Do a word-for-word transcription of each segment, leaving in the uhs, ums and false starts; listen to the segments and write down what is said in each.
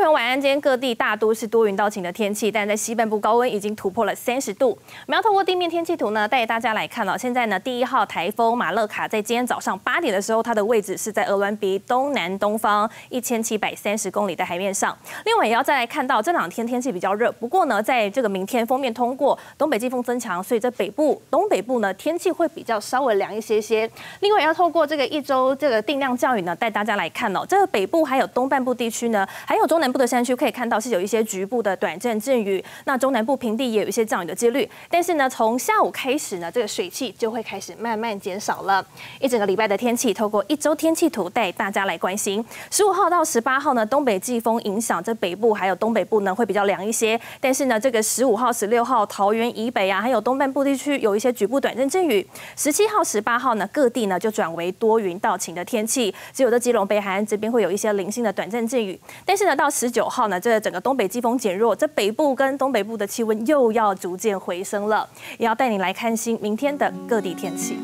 友晚安，今天各地大都是多云到晴的天气，但在西半部高温已经突破了三十度。我们要透过地面天气图呢，带大家来看哦。现在呢，第一号台风马勒卡在今天早上八点的时候，它的位置是在鹅銮鼻东南东方一千七百三十公里的海面上。另外也要再来看到这两天天气比较热，不过呢，在这个明天锋面通过，东北季风增强，所以这北部、东北部呢天气会比较稍微凉一些些。另外也要透过这个一周这个定量降雨呢，带大家来看哦，这个北部还有东半部地区呢，还有中南部的山区可以看到是有一些局部的短暂阵雨，那中南部平地也有一些降雨的几率。但是呢，从下午开始呢，这个水汽就会开始慢慢减少了。一整个礼拜的天气，透过一周天气图带大家来关心。十五号到十八号呢，东北季风影响这北部还有东北部呢会比较凉一些。但是呢，这个十五号、十六号桃园以北啊，还有东半部地区有一些局部短暂阵雨。十七号、十八号呢，各地呢就转为多云到晴的天气，只有在基隆北海岸这边会有一些零星的短暂阵雨。但是呢，到十九号呢，这整个东北季风减弱，这北部跟东北部的气温又要逐渐回升了。也要带你来看新明天的各地天气。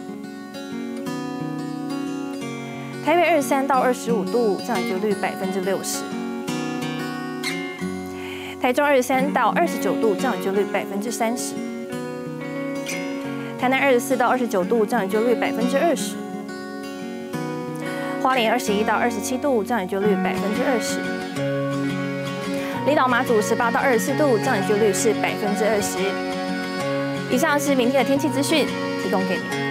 台北二十三到二十五度，降雨几率百分之六十；台中二十三到二十九度，降雨几率百分之三十；台南二十四到二十九度，降雨几率百分之二十；花莲二十一到二十七度，降雨几率百分之二十；离岛马祖十八到二十四度，降雨几率是百分之二十。以上是明天的天气资讯，提供给你。